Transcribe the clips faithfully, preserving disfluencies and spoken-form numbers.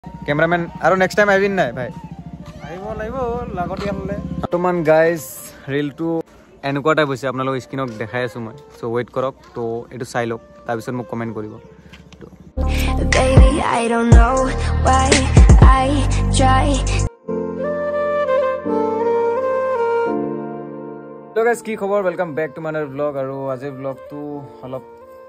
cameraman আৰু next time আহিবিন নাই ভাই আহিব লাগিব লাগতিয়াল হলে বৰ্তমান গাইজ ৰিলটো এনেকুৱা টাইপ হৈছে আপোনালোক স্ক্ৰীণত দেখাই আছো মই চ' ৱেইট কৰক তো এইটো চাই লওক তাৰপিছত মোক কমেণ্ট কৰিব হেল্ল' গাইজ কি খবৰ welcome back to my vlog আৰু আজিৰ ব্লগটো অলপ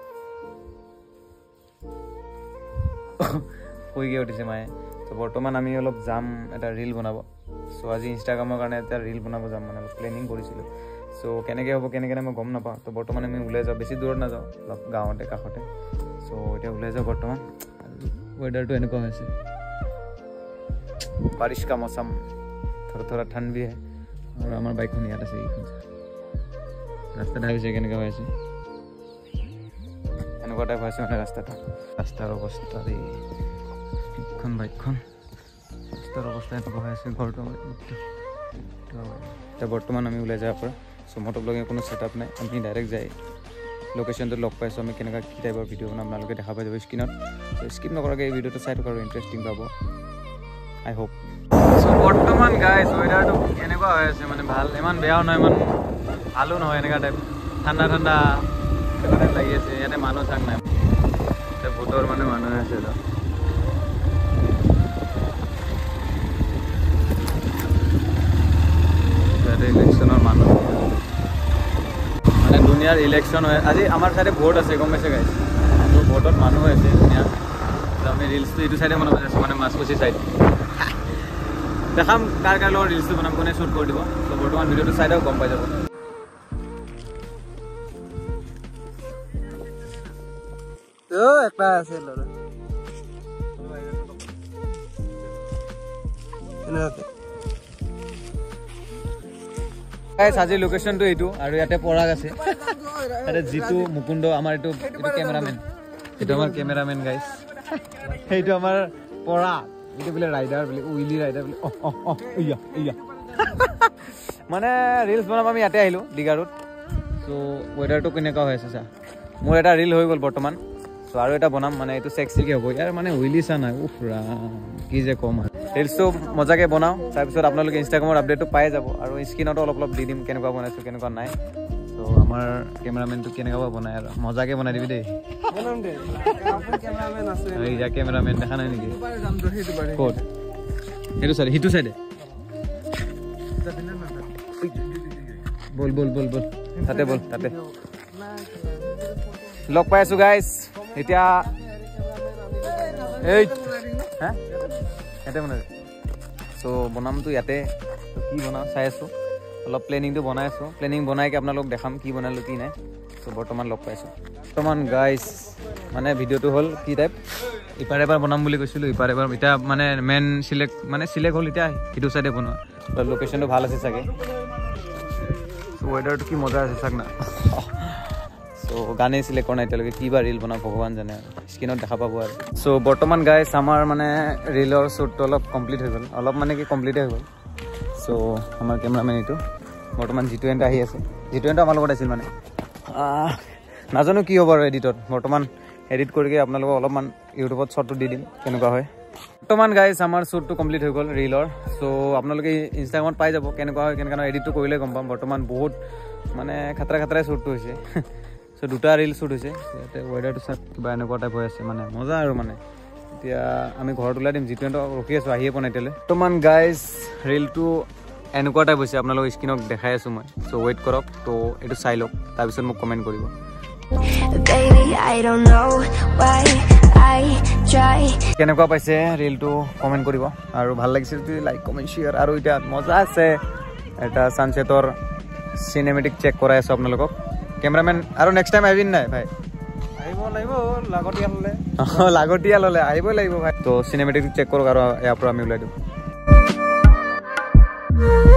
শুই গৈ উঠিছে মায়ে তো বৰ্তমান আমি অলপ যাম এটা ৰিল বনাব চ' আজি ইনষ্টাগ্ৰামৰ কাৰণে এটা ৰিল বনাব যাম মানে অলপ প্লেনিং কৰিছিলোঁ চ' কেনেকৈ হ'ব কেনেকৈ মই গম নাপাওঁ তো বৰ্তমান আমি ওলাই যাওঁ বেছি দূৰত নাযাওঁ অলপ গাঁৱতে কাষতে চ' এতিয়া ওলাই যাওঁ বৰ্তমান ৱেডাৰটো এনেকুৱা হৈছে বাৰিছ কা মৌচম থৰা থৰা ঠাণ্ড ভি হে আৰু আমাৰ বাইকখন ইয়াত আছে এইখন ৰাস্তা ঢাবিছে কেনেকুৱা হৈ আছে এনেকুৱা টাইপ হৈছে মানে ৰাস্তাটো ৰাস্তাৰ অৱস্থা দেই এইখন বাইকখন ৰাস্তাৰ অৱস্থা এনেকুৱা হৈ আছে ঘৰটো আমাৰ এতিয়া বৰ্তমান আমি ওলাই যাব পৰা চ' মটো ব্লগিং কোনো ছেটআপ নাই আমি ডাইৰেক্ট যাই লোকেশ্যনটো লগ পাইছোঁ আমি কেনেকুৱা কি টাইপৰ ভিডিঅ' বনাম আপোনালোকে দেখা পাই যাব স্ক্ৰীণত চ' স্কিপ নকৰাকৈ এই ভিডিঅ'টো চাই থকা আৰু ইণ্টাৰেষ্টিং পাব আই হোপ চ' বৰ্তমান গাইজ ৱেডাৰটো কেনেকুৱা হৈ আছে মানে ভাল ইমান বেয়াও নহয় ইমান ভালো নহয় এনেকুৱা টাইপ ঠাণ্ডা ঠাণ্ডা এনেকুৱা টাইপ লাগি আছে ইয়াতে মানুহ চাক নাই এতিয়া ভোটৰ মানে মানুহ আছে ইয়াতে ইলেকশ্যনৰ মানুহ মানে দুনিয়াৰ ইলেকশ্যন হয় আজি আমাৰ চাইডে ভোট আছে গম পাইছে গাইজ তো ভোটত মানুহ আছে ধুনীয়া আমি ৰিলচটো এইটো চাইডে বনাব আছোঁ মানে মাছকুচি চাইড দেখাম কাৰ কাৰ লগত ৰিলচটো বনাম কোনে শ্বুট কৰি দিব তো বৰ্তমান ভিডিঅ'টো চাই দিয়ক গম পাই যাব একটা আছে লৰা গাইজ আজিৰ লোকেশ্যনটো এইটো আৰু ইয়াতে পৰাগ আছে ইয়াতে জিতু মুকুন্দ আমাৰ এইটো এইটো কেমেৰামেন এইটো আমাৰ কেমেৰামেন গাইজ সেইটো আমাৰ পৰাগ এইটো বোলে ৰাইডাৰ বোলে উইলি ৰাইডাৰ বোলে অহ অহ অহ ইয়া ইয়া মানে ৰিলচ বনাব আমি ইয়াতে আহিলোঁ দিগাৰুত চ' ৱেডাৰটো কেনেকুৱা হৈ আছে চা মোৰ এটা ৰিল হৈ গ'ল বৰ্তমান চ' আৰু এটা বনাম মানে এইটো চেক্সিকৈ হ'ব ইয়াৰ মানে উইলি চা নাই উফ ৰাম কি যে কম আৰু ৰিলচটো মজাকৈ বনাওঁ তাৰপিছত আপোনালোকে ইনষ্টাগ্ৰামৰ আপডেটটো পাই যাব আৰু স্ক্ৰীণতো অলপ অলপ দি দিম কেনেকুৱা বনাইছোঁ কেনেকুৱা নাই চ' আমাৰ কেমেৰামেনটো কেনেকুৱা বনাই আৰু মজাকৈ বনাই দিবি দেই ইয়া কেমেৰামেন দেখা নাই নেকি ক'ত সেইটো চাইডে সিটো চাইডে বল বল বল বল তাতে বল তাতে লগ পাই আছোঁ গাইজ এতিয়া এই হা ইয়াতে বনাই চ' বনামতো ইয়াতে কি বনাওঁ চাই আছোঁ অলপ প্লেনিংটো বনাই আছোঁ প্লেনিং বনাইকৈ আপোনালোক দেখাম কি বনালোঁ কি নাই চ' বৰ্তমান লগ পাইছোঁ বৰ্তমান গাইজ মানে ভিডিঅ'টো হ'ল কি টাইপ ইপাৰে এবাৰ বনাম বুলি কৈছিলোঁ ইপাৰে এবাৰ এতিয়া মানে মেইন চিলেক্ট মানে চিলেক্ট হ'ল এতিয়া সিটো চাইডে বনোৱা লোকেশ্যনটো ভাল আছে চাগে চ' ৱেডাৰটো কি মজা আছে চাওক না চ' গানেই চিলেক্ট কৰা নাই এতিয়ালৈকে কি বা ৰিল বনাওঁ ভগৱান জানে স্ক্ৰীণত দেখা পাব আৰু চ' বৰ্তমান গাইজ আমাৰ মানে ৰিলৰ শ্বুটটো অলপ কমপ্লিট হৈ গ'ল অলপ মানে কি কমপ্লিটে হৈ গ'ল চ' আমাৰ কেমেৰামেন এইটো বৰ্তমান জিতু এণ্টা আহি আছে জিতু এণ্টা আমাৰ লগত আছিল মানে নাজানো কি হ'ব আৰু এডিটত বৰ্তমান এডিট কৰিকে আপোনালোকক অলপমান ইউটিউবত শ্বৰ্টটো দি দিম কেনেকুৱা হয় বৰ্তমান গাইজ আমাৰ শ্বুটটো কমপ্লিট হৈ গ'ল ৰিলৰ চ' আপোনালোকে ইনষ্টাগ্ৰামত পাই যাব কেনেকুৱা হয় কেনেকুৱা নহয় এডিটটো কৰিলে গম পাম বৰ্তমান বহুত মানে খাতৰা খাতৰাই শ্বুটটো হৈছে চ' দুটা ৰিল শ্বুট হৈছে ইয়াতে ৱেডাৰটো চাওক কিবা এনেকুৱা টাইপ হৈ আছে মানে মজা আৰু মানে এতিয়া আমি ঘৰত ওলাই দিম যিটো ৰখি আছোঁ আহিয়ে পোৱা নাই এতিয়ালৈ বৰ্তমান গাইজ ৰিলটো এনেকুৱা টাইপ হৈছে আপোনালোক স্ক্ৰীণত দেখাই আছোঁ মই চ' ৱেইট কৰক তো এইটো চাই লওক তাৰপিছত মোক কমেণ্ট কৰিব কেনেকুৱা পাইছে ৰিলটো কমেণ্ট কৰিব আৰু ভাল লাগিছে যদি লাইক কমেণ্ট শ্বেয়াৰ আৰু এতিয়া মজা আছে এটা ছানছেটৰ চিনেমেটিক চেক কৰাই আছোঁ আপোনালোকক কেমেৰামেন আৰু নেক্সট টাইম আহিবিন নাই ভাই আহিব লাগিব লাগতিয়াল হলে লাগতিয়াল হ'লে আহিবই লাগিব ভাই তো চিনেমেটিক চেক কৰক আৰু ইয়াৰ পৰা আমি ওলাই দিওঁ